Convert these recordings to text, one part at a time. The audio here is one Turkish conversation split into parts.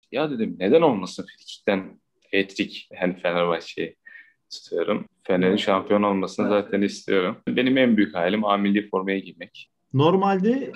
Ya dedim neden olmasın frikikten hat-trick, yani Fenerbahçe'yi tutuyorum. Fener'in şampiyon olmasını zaten istiyorum. Benim en büyük hayalim A milli formayı giymek. Normalde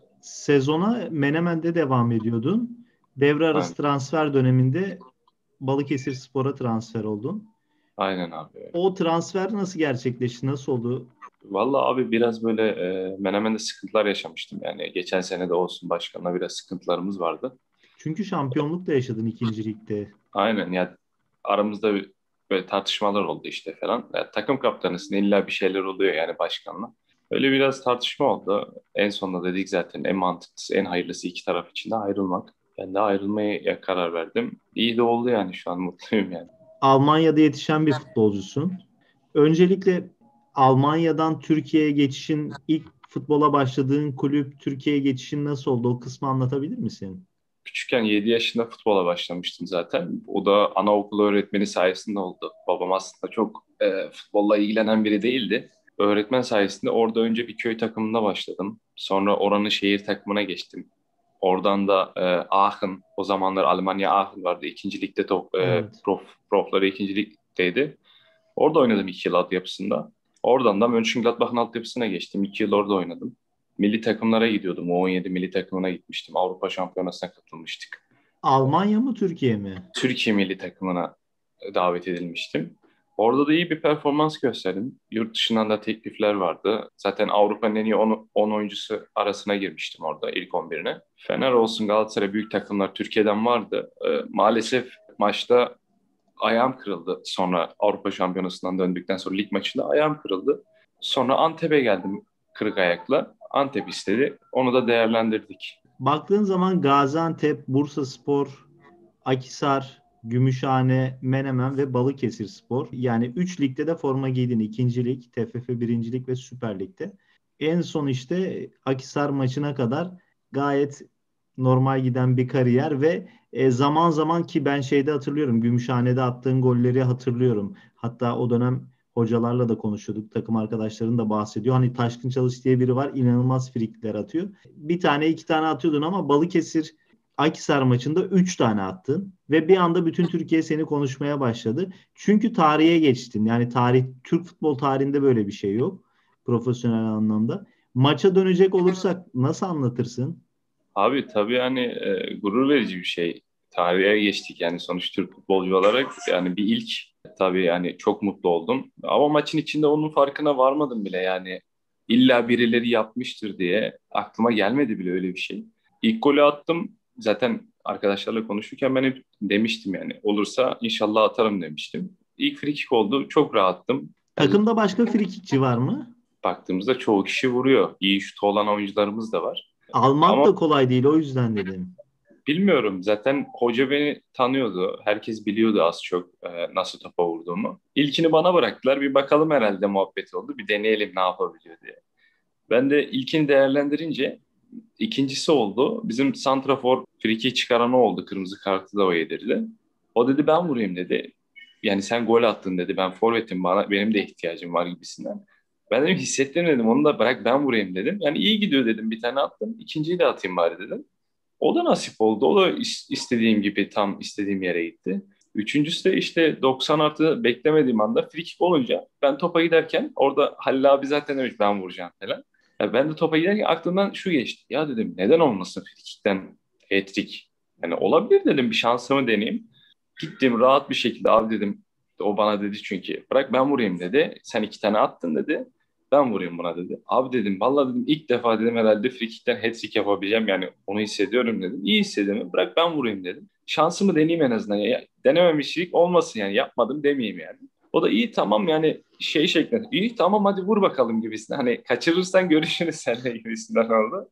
sezona Menemen'de devam ediyordun. Devre Aynen, arası transfer döneminde Balıkesirspor'a transfer oldun. aynen abi. O transfer nasıl gerçekleşti? Nasıl oldu? Vallahi abi biraz böyle Menemen'de sıkıntılar yaşamıştım. Yani geçen sene de olsun başkanla biraz sıkıntılarımız vardı. Çünkü şampiyonluk da yaşadın ikinci ligde. Aynen ya, aramızda böyle tartışmalar oldu işte falan. Ya, takım kaptanısın, illa bir şeyler oluyor yani başkanla. Öyle biraz tartışma oldu. En sonunda dedik zaten en mantıklısı, en hayırlısı iki taraf için de ayrılmak. Ben de ayrılmaya karar verdim. İyi de oldu yani, şu an mutluyum yani. Almanya'da yetişen bir futbolcusun. Öncelikle Almanya'dan Türkiye'ye geçişin, ilk futbola başladığın kulüp Türkiye'ye geçişin nasıl oldu? O kısmı anlatabilir misin? Küçükken 7 yaşında futbola başlamıştım zaten. O da anaokulu öğretmeni sayesinde oldu. Babam aslında çok futbolla ilgilenen biri değildi. Öğretmen sayesinde orada önce bir köy takımında başladım. Sonra oranın şehir takımına geçtim. Oradan da Aachen, o zamanlar Almanya Aachen vardı. İkinci ligde Evet. profları ikinci ligdeydi. Orada oynadım 2 yıl altyapısında. Oradan da Mönchengladbach'ın altyapısına geçtim. 2 yıl orada oynadım. Milli takımlara gidiyordum. U17 milli takımına gitmiştim. Avrupa Şampiyonası'na katılmıştık. Almanya mı Türkiye mi? Türkiye milli takımına davet edilmiştim. Orada da iyi bir performans gösterdim. Yurt dışından da teklifler vardı. Zaten Avrupa'nın en iyi 10 oyuncusu arasına girmiştim orada, ilk 11'ine. Fener olsun, Galatasaray, büyük takımlar Türkiye'den vardı. Maalesef maçta ayağım kırıldı. Sonra Avrupa Şampiyonası'ndan döndükten sonra lig maçında ayağım kırıldı. Sonra Antep'e geldim kırık ayakla. Antep istedi. Onu da değerlendirdik. Baktığın zaman Gaziantep, Bursaspor, Akhisar, Gümüşhane, Menemen ve Balıkesirspor. Yani 3 ligde de forma giydin. 2. lig, TFF 1. lig ve Süper Lig'de. En son işte Akhisar maçına kadar gayet normal giden bir kariyer ve zaman zaman ki ben şeyde hatırlıyorum. Gümüşhane'de attığın golleri hatırlıyorum. Hatta o dönem hocalarla da konuşuyorduk. Takım arkadaşların da bahsediyor. Hani Taşkın Çalış diye biri var. İnanılmaz frikikler atıyor. Bir tane iki tane atıyordun ama Balıkesir Akhisar maçında 3 tane attın ve bir anda bütün Türkiye seni konuşmaya başladı. Çünkü tarihe geçtin. Yani Türk futbol tarihinde böyle bir şey yok profesyonel anlamda. Maça dönecek olursak nasıl anlatırsın? Abi tabii yani gurur verici bir şey. Tarihe geçtik yani, sonuç Türk futbolcu olarak yani bir ilk. Tabii yani çok mutlu oldum. Ama maçın içinde onun farkına varmadım bile yani. İlla birileri yapmıştır diye aklıma gelmedi bile öyle bir şey. İlk golü attım. Zaten arkadaşlarla konuşurken ben hep demiştim yani, olursa inşallah atarım demiştim. İlk frikik oldu. Çok rahattım. Yani Takımda başka frikikçi var mı? baktığımızda çoğu kişi vuruyor. İyi şutu olan oyuncularımız da var. Almak Ama da kolay değil o yüzden dedim. bilmiyorum. Zaten hoca beni tanıyordu. Herkes biliyordu az çok nasıl topa vurduğumu. İlkini bana bıraktılar. Bir bakalım herhalde muhabbet oldu. Bir deneyelim ne yapabiliyor diye. Ben de ilkini değerlendirince ikincisi oldu. Bizim santrafor friki çıkaran o oldu. Kırmızı kartı da o yedirdi. O dedi ben vurayım dedi. Yani sen gol attın dedi. Ben forvetim, benim de ihtiyacım var gibisinden. Ben dedim hissettim dedim. Onu da bırak ben vurayım dedim. Yani iyi gidiyor dedim. Bir tane attım. İkinciyi de atayım bari dedim. O da nasip oldu. O da istediğim gibi tam istediğim yere gitti. Üçüncüsü de işte 90 artı beklemediğim anda free kick olunca ben topa giderken orada Halil abi zaten demiş ben vuracağım falan. Ya ben de topa giderken aklımdan şu geçti. Ya dedim neden olmasın free kickten hat-trick? Yani olabilir dedim, bir şansımı deneyeyim. Gittim rahat bir şekilde, abi dedim, o bana dedi çünkü bırak ben vurayım dedi. Sen iki tane attın dedi. Ben vurayım buna dedi. Abi dedim vallahi dedim ilk defa dedim herhalde frikikten hat-trick yapabileceğim, yani onu hissediyorum dedim. İyi hissediyorum, bırak ben vurayım dedim. Şansımı deneyeyim en azından. Ya, denememişlik olmasın yani, yapmadım demeyeyim yani. O da iyi tamam yani şey şeklinde. İyi tamam hadi vur bakalım gibisinden. Hani kaçırırsan görüşürüz seninle gibisinden oldu.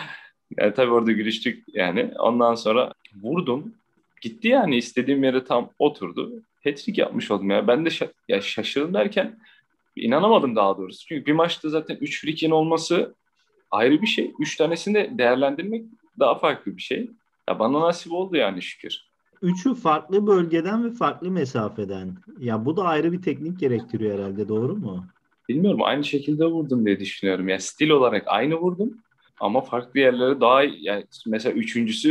Yani tabii orada gülüştük yani. Ondan sonra vurdum. Gitti yani, istediğim yere tam oturdu. Hat-trick yapmış oldum ya. Ben de ya şaşırdım derken inanamadım daha doğrusu. Çünkü bir maçta zaten 3 frikinin olması ayrı bir şey. 3 tanesini de değerlendirmek daha farklı bir şey. Ya bana nasip oldu yani, şükür. Üçü farklı bölgeden ve farklı mesafeden. Ya bu da ayrı bir teknik gerektiriyor herhalde, doğru mu? Bilmiyorum, aynı şekilde vurdum diye düşünüyorum. Yani stil olarak aynı vurdum ama farklı yerlere daha yani mesela üçüncüsü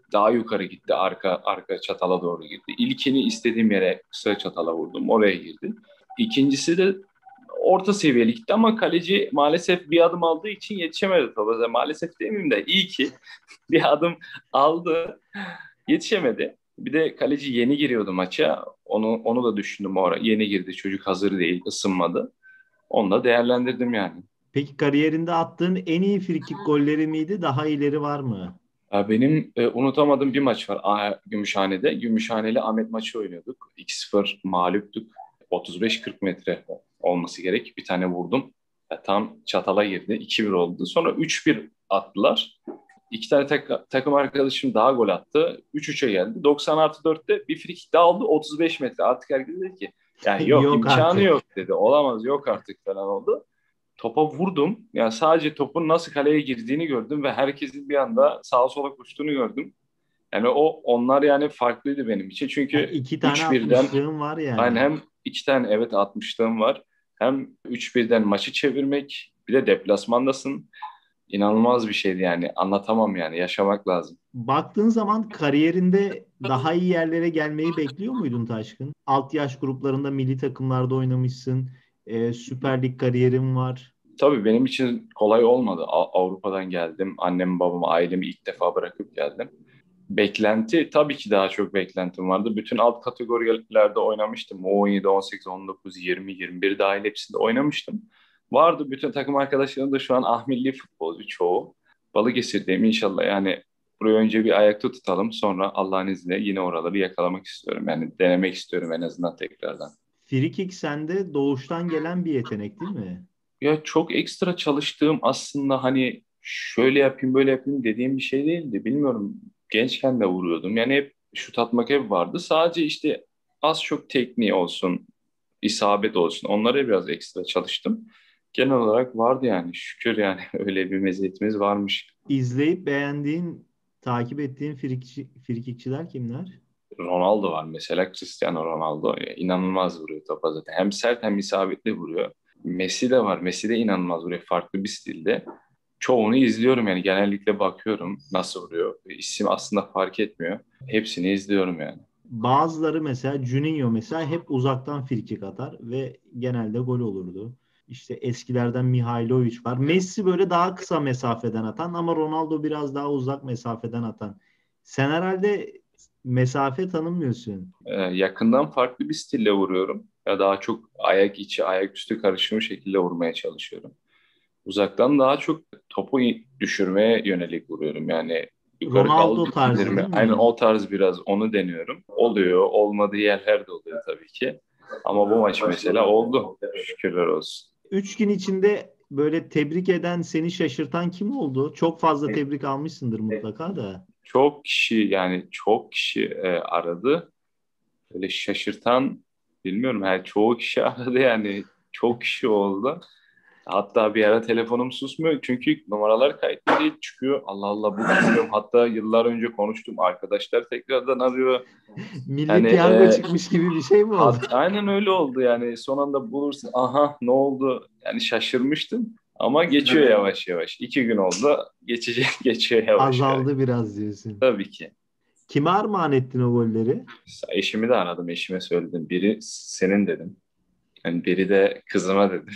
daha yukarı gitti. Arka çatala doğru girdi. İlkini istediğim yere kısa çatala vurdum. Oraya girdi. İkincisi de orta seviyeli gitti ama kaleci maalesef bir adım aldığı için yetişemedi topa. Maalesef demeyeyim de iyi ki bir adım aldı, yetişemedi. Bir de kaleci yeni giriyordu maça. Onu da düşündüm o ara. Yeni girdi. Çocuk hazır değil, ısınmadı. Onu da değerlendirdim yani. Peki kariyerinde attığın en iyi frikik golleri miydi? Daha iyileri var mı? Ya benim unutamadığım bir maç var Gümüşhane'de. Gümüşhaneli Ahmet maçı oynuyorduk. 2-0 mağluptuk. 35-40 metre olması gerek. Bir tane vurdum. Tam çatala girdi. 2-1 oldu. Sonra 3-1 attılar. İki tane takım arkadaşım daha gol attı. 3-3'e geldi. 90+4'te bir frikik daha aldı. 35 metre. Artık herkes dedi ki yani yok, Yok imkanı artık. yok dedi. Olamaz, yok artık falan oldu. Topa vurdum. Yani sadece topun nasıl kaleye girdiğini gördüm ve herkesin bir anda sağa sola koştuğunu gördüm. Yani onlar yani farklıydı benim için. Ha, Çünkü iki tane 3-1'den atmışlığım var yani yani. hem iki tane evet atmışlığım var. Hem 3-1'den maçı çevirmek, bir de deplasmandasın. İnanılmaz bir şeydi yani. Anlatamam yani. Yaşamak lazım. Baktığın zaman kariyerinde daha iyi yerlere gelmeyi bekliyor muydun Taşkın? Alt yaş gruplarında milli takımlarda oynamışsın. Süper Lig kariyerin var. Tabii benim için kolay olmadı. Avrupa'dan geldim. Annem, babamı, ailemi ilk defa bırakıp geldim. Beklenti, tabii ki daha çok beklentim vardı. Bütün alt kategorilerde oynamıştım. 17, 18, 19, 20, 21 dahil hepsinde oynamıştım. Vardı, bütün takım arkadaşlarım da şu an milli futbolcu çoğu. Balıkesir'deyim inşallah yani, burayı önce bir ayakta tutalım. Sonra Allah'ın izniyle yine oraları yakalamak istiyorum. Yani denemek istiyorum en azından tekrardan. Frikik sende doğuştan gelen bir yetenek değil mi? Ya çok ekstra çalıştığım, aslında hani şöyle yapayım böyle yapayım dediğim bir şey değildi. Bilmiyorum, gençken de vuruyordum. Yani hep şut atmak hep vardı. Sadece işte az çok tekniği olsun, isabet olsun. Onlara biraz ekstra çalıştım. Genel olarak vardı yani, şükür yani öyle bir meziyetimiz varmış. İzleyip beğendiğin, takip ettiğin frikikçiler kimler? Ronaldo var mesela, Cristiano Ronaldo. İnanılmaz vuruyor topa zaten. Hem sert hem isabetli vuruyor. Messi de var. Messi de inanılmaz vuruyor. Farklı bir stilde. Çoğunu izliyorum yani, genellikle bakıyorum nasıl vuruyor. İsim aslında fark etmiyor. Hepsini izliyorum yani. Bazıları mesela Juninho mesela hep uzaktan frikik atar ve genelde gol olurdu. İşte eskilerden Mihailovic var. Messi böyle daha kısa mesafeden atan ama Ronaldo biraz daha uzak mesafeden atan. Sen herhalde mesafe tanımıyorsun. Yakından farklı bir stille vuruyorum. Ya daha çok ayak içi, ayak üstü karışımı şekilde vurmaya çalışıyorum. Uzaktan daha çok topu düşürmeye yönelik vuruyorum. Yani yukarı Ronaldo kaldır tarzı indirme. değil Aynen mi? o tarz, biraz onu deniyorum. Oluyor, olmadığı yerler de oluyor tabii ki. Ama bu maç mesela oldu. Şükürler olsun. 3 gün içinde böyle tebrik eden, seni şaşırtan kim oldu? Çok fazla tebrik almışsındır mutlaka da. Çok kişi, yani çok kişi aradı. Böyle şaşırtan, bilmiyorum, her çoğu kişi aradı yani, çok kişi oldu. Hatta bir ara telefonum susmuyor çünkü numaralar kayıtlı değil, çıkıyor. Allah Allah, bu çıkıyor. Hatta yıllar önce konuştum arkadaşlar tekrardan arıyor. Milli Hani piyango çıkmış gibi bir şey mi oldu? aynen öyle oldu yani, son anda bulursun, aha ne oldu yani, şaşırmıştım. Ama geçiyor yavaş yavaş. 2 gün oldu, geçecek, geçiyor yavaş yavaş. Azaldı biraz diyorsun. Tabii ki. Kime armağan ettin o golleri? Eşimi de aradım, eşime söyledim. Biri senin dedim. Yani biri de kızıma dedim.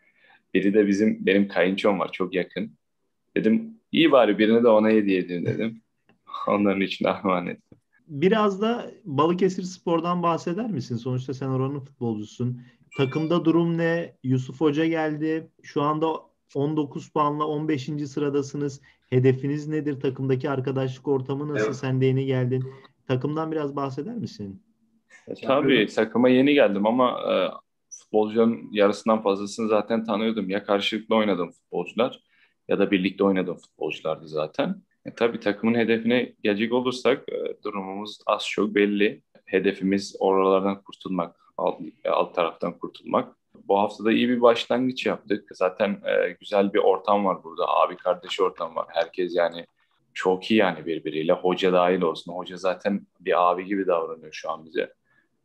Biri de benim kayınçom var, çok yakın. Dedim iyi, bari birini de ona hediye edeyim dedim. Onların için armağan ettim. Biraz da Balıkesirspor'dan bahseder misin? Sonuçta sen oranın futbolcusun. Takımda durum ne? Yusuf Hoca geldi. Şu anda 19 puanla 15. sıradasınız. Hedefiniz nedir? Takımdaki arkadaşlık ortamı nasıl? Evet. Sen de yeni geldin. Takımdan biraz bahseder misin? Tabii takıma yeni geldim ama futbolcuların yarısından fazlasını zaten tanıyordum. Ya karşılıklı oynadığım futbolcular ya da birlikte oynadığım futbolculardı zaten. Tabii takımın hedefine gelecek olursak durumumuz az çok belli. Hedefimiz oralardan kurtulmak, alt taraftan kurtulmak. Bu hafta da iyi bir başlangıç yaptık. Zaten güzel bir ortam var burada. Abi kardeş ortam var. Herkes yani çok iyi yani birbiriyle. Hoca dahil olsun. Hoca zaten bir abi gibi davranıyor şu an bize.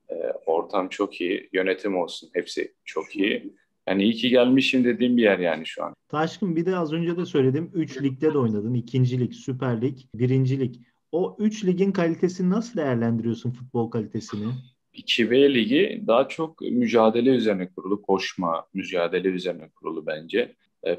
Ortam çok iyi, yönetim olsun, hepsi çok iyi. Yani iyi ki gelmişim dediğim bir yer yani şu an. Taşkın bir de az önce de söyledim. 3 ligde de oynadın. 2. lig, Süper Lig, 1. lig. O 3 ligin kalitesini nasıl değerlendiriyorsun, futbol kalitesini? 2B ligi daha çok mücadele üzerine kurulu, koşma, mücadele üzerine kurulu bence.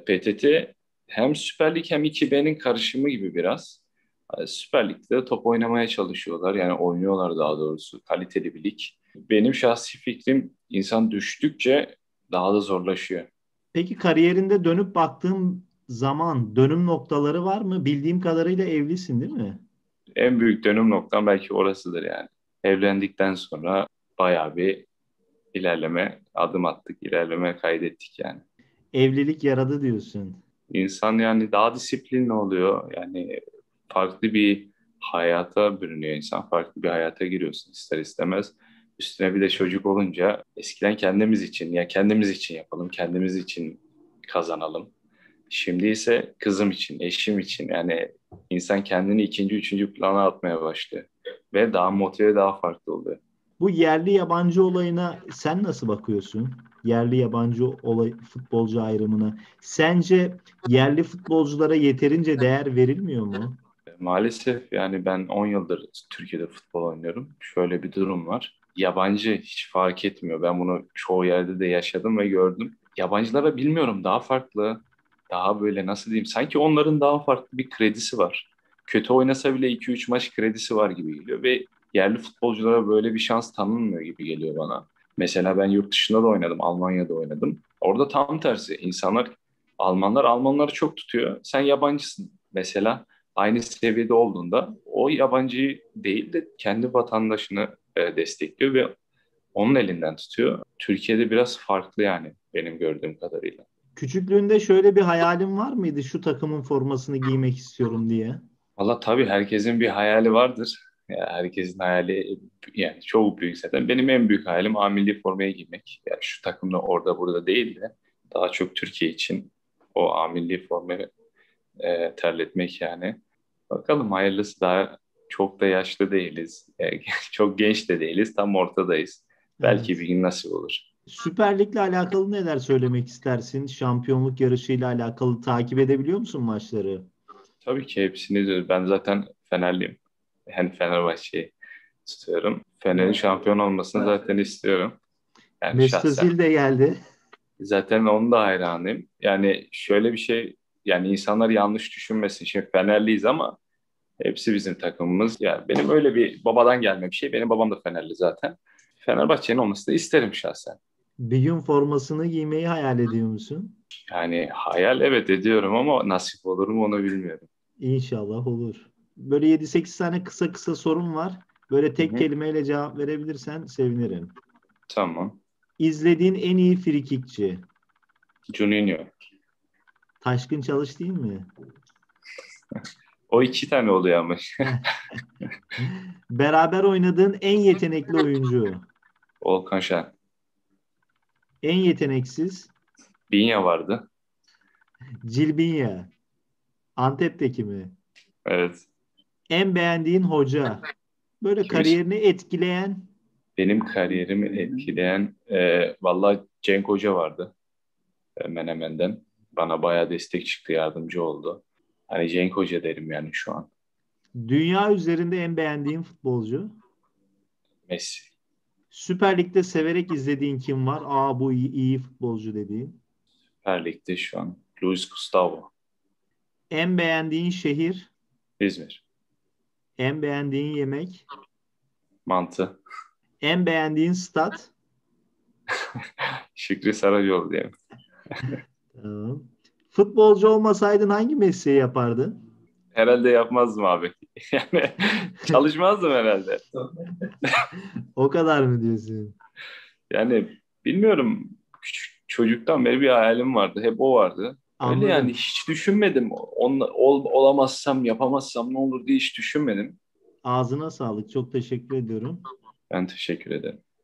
PTT hem Süper Lig hem 2B'nin karışımı gibi biraz. Süper Lig'de top oynamaya çalışıyorlar. Yani oynuyorlar daha doğrusu. Kaliteli bir lig. Benim şahsi fikrim insan düştükçe daha da zorlaşıyor. Peki kariyerinde dönüp baktığın zaman dönüm noktaları var mı? Bildiğim kadarıyla evlisin, değil mi? En büyük dönüm noktam belki orasıdır yani. Evlendikten sonra bayağı bir ilerleme adım attık, ilerleme kaydettik yani. Evlilik yaradı diyorsun. İnsan yani daha disiplinli oluyor. Yani farklı bir hayata bürünüyor insan. Farklı bir hayata giriyorsun ister istemez. Üstüne bir de çocuk olunca eskiden kendimiz için ya kendimiz için yapalım, kendimiz için kazanalım. Şimdi ise kızım için, eşim için yani insan kendini ikinci, üçüncü plana atmaya başlıyor. Ve daha motive, daha farklı oluyor. Bu yerli yabancı olayına sen nasıl bakıyorsun? Yerli yabancı olay, futbolcu ayrımına. Sence yerli futbolculara yeterince değer verilmiyor mu? Maalesef yani ben 10 yıldır Türkiye'de futbol oynuyorum. Şöyle bir durum var. Yabancı hiç fark etmiyor. Ben bunu çoğu yerde de yaşadım ve gördüm. Yabancılara bilmiyorum daha farklı, daha böyle nasıl diyeyim sanki onların daha farklı bir kredisi var. Kötü oynasa bile 2-3 maç kredisi var gibi geliyor ve yerli futbolculara böyle bir şans tanınmıyor gibi geliyor bana. Mesela ben yurt dışında da oynadım, Almanya'da oynadım. Orada tam tersi. İnsanlar, Almanları çok tutuyor. Sen yabancısın mesela aynı seviyede olduğunda o yabancıyı değil de kendi vatandaşını destekliyor ve onun elinden tutuyor. Türkiye'de biraz farklı yani benim gördüğüm kadarıyla. Küçüklüğünde şöyle bir hayalin var mıydı? Şu takımın formasını giymek istiyorum diye. Valla tabii herkesin bir hayali vardır. Ya herkesin hayali yani çok büyük zaten. Benim en büyük hayalim A milli formayı giymek. Yani şu takımda orada burada değil de daha çok Türkiye için o A milli formayı terletmek yani. Bakalım hayırlısı daha çok da yaşlı değiliz. Çok genç de değiliz. Tam ortadayız. Belki Evet. bir gün nasip olur. Süper Lig'le alakalı neler söylemek istersin? Şampiyonluk yarışıyla alakalı takip edebiliyor musun maçları? Tabii ki hepsini de ben zaten Fenerliyim. Yani Fenerbahçe'yi tutuyorum. Fener'in şampiyon olmasını zaten istiyorum. Yani Mesut şahsen. Özil de geldi. Zaten onun da hayranıyım. Yani şöyle bir şey yani insanlar yanlış düşünmesin. Şimdi Fenerliyiz ama hepsi bizim takımımız. Yani benim öyle bir babadan gelme bir şey. Benim babam da Fenerli zaten. Fenerbahçe'nin olmasını isterim şahsen. Bir gün formasını giymeyi hayal ediyor musun? Yani hayal evet ediyorum ama nasip olur mu onu bilmiyorum. İnşallah olur. Böyle 7-8 tane kısa kısa sorum var. Böyle Hı tek hı. kelimeyle cevap verebilirsen sevinirim. Tamam. İzlediğin en iyi frikikçi. Juninho. Taşkın Çalış değil mi? O iki tane oluyor ama. Beraber oynadığın en yetenekli oyuncu. Volkan Şen. En yeteneksiz Binya vardı. Cilbinya. Antep'teki mi? Evet. En beğendiğin hoca. Böyle Kimiz? kariyerini etkileyen. Benim kariyerimi etkileyen vallahi Cenk Hoca vardı. Menemen'den. Bana bayağı destek çıktı, yardımcı oldu. Hani Cenk Hoca derim yani şu an. Dünya üzerinde en beğendiğin futbolcu. Messi. Süper Lig'de severek izlediğin kim var? Aa, bu iyi futbolcu dediğin. Süper Lig'de şu an. Luis Gustavo. En beğendiğin şehir. İzmir. En beğendiğin yemek. Mantı. En beğendiğin stat. Şükrü Saracoğlu diyelim. Tamam. Futbolcu olmasaydın hangi mesleği yapardın? Herhalde yapmazdım abi. Yani çalışmazdım herhalde. O kadar mı diyorsun? Yani bilmiyorum. Küçük çocuktan beri bir hayalim vardı. Hep o vardı. Öyle yani Anladım. hiç düşünmedim. Olamazsam, yapamazsam ne olur diye hiç düşünmedim. Ağzına sağlık. Çok teşekkür ediyorum. Ben teşekkür ederim.